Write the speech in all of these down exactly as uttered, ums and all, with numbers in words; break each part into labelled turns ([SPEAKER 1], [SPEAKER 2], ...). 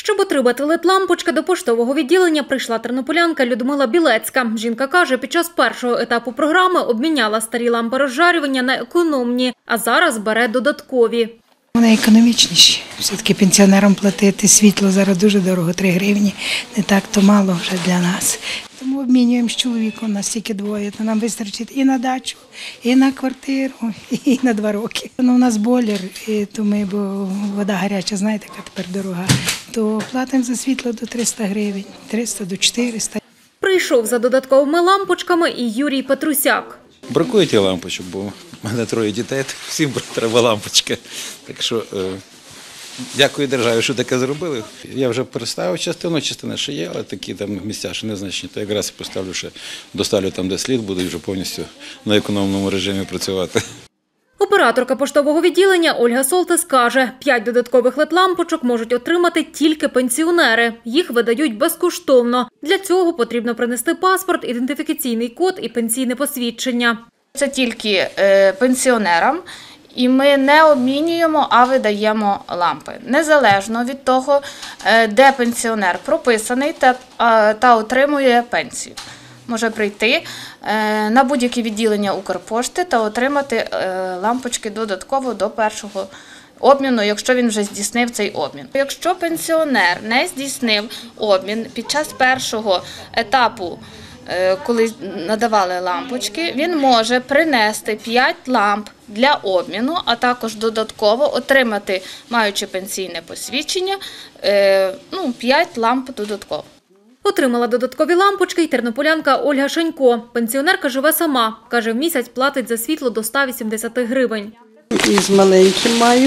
[SPEAKER 1] Щоб отримати лед-лампочки, до поштового відділення прийшла тернополянка Людмила Білецька. Жінка каже, під час першого етапу програми обміняла старі лампи розжарювання на економні, а зараз бере додаткові.
[SPEAKER 2] Вони економічніші. Все-таки пенсіонерам платити світло зараз дуже дорого, три гривні. Не так то мало вже для нас. Тому обмінюємо з чоловіком, нас тільки двоє. То нам вистачить і на дачу, і на квартиру, і на два роки. Ну, у нас бойлер, і то ми, бо вода гаряча, знаєте, яка тепер дорога, то платимо за світло до триста гривень, триста до чотириста.
[SPEAKER 1] Прийшов за додатковими лампочками і Юрій Петрусяк.
[SPEAKER 3] Бракує ті лампочок, бо в мене троє дітей, всім треба лампочки. Так що е, дякую державі, що таке зробили. Я вже переставив частину, частина ще є, але такі там місця ще незначні. То якраз поставлю ще, доставлю там, де слід, буду вже повністю на економному режимі працювати.
[SPEAKER 1] Операторка поштового відділення Ольга Солтис каже, п'ять додаткових лед-лампочок можуть отримати тільки пенсіонери. Їх видають безкоштовно. Для цього потрібно принести паспорт, ідентифікаційний код і пенсійне посвідчення.
[SPEAKER 4] Це тільки пенсіонерам, і ми не обмінюємо, а видаємо лампи. Незалежно від того, де пенсіонер прописаний та, та отримує пенсію. Може прийти на будь-які відділення Укрпошти та отримати лампочки додатково до першого обміну, якщо він вже здійснив цей обмін. Якщо пенсіонер не здійснив обмін під час першого етапу, коли надавали лампочки, він може принести п'ять ламп для обміну, а також додатково отримати, маючи пенсійне посвідчення, ну, п'ять ламп додатково.
[SPEAKER 1] Отримала додаткові лампочки й тернополянка Ольга Шенько. Пенсіонерка живе сама. Каже, в місяць платить за світло до ста вісімдесяти гривень.
[SPEAKER 5] І з маленьким маю,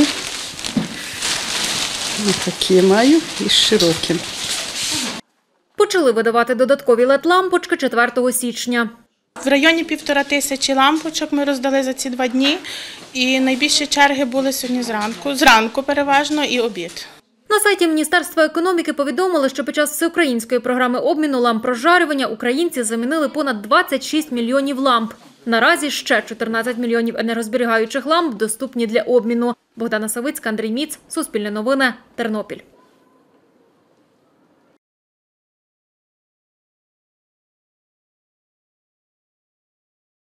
[SPEAKER 5] і такі маю, і з широким.
[SPEAKER 1] Почали видавати додаткові лед-лампочки четвертого січня.
[SPEAKER 6] В районі півтора тисячі лампочок ми роздали за ці два дні. І найбільші черги були сьогодні зранку. Зранку переважно і обід.
[SPEAKER 1] На сайті Міністерства економіки повідомили, що під час всеукраїнської програми обміну ламп розжарювання українці замінили понад двадцять шість мільйонів ламп. Наразі ще чотирнадцять мільйонів енергозберігаючих ламп доступні для обміну. Богдана Савицька, Андрій Міц, Суспільне новини, Тернопіль.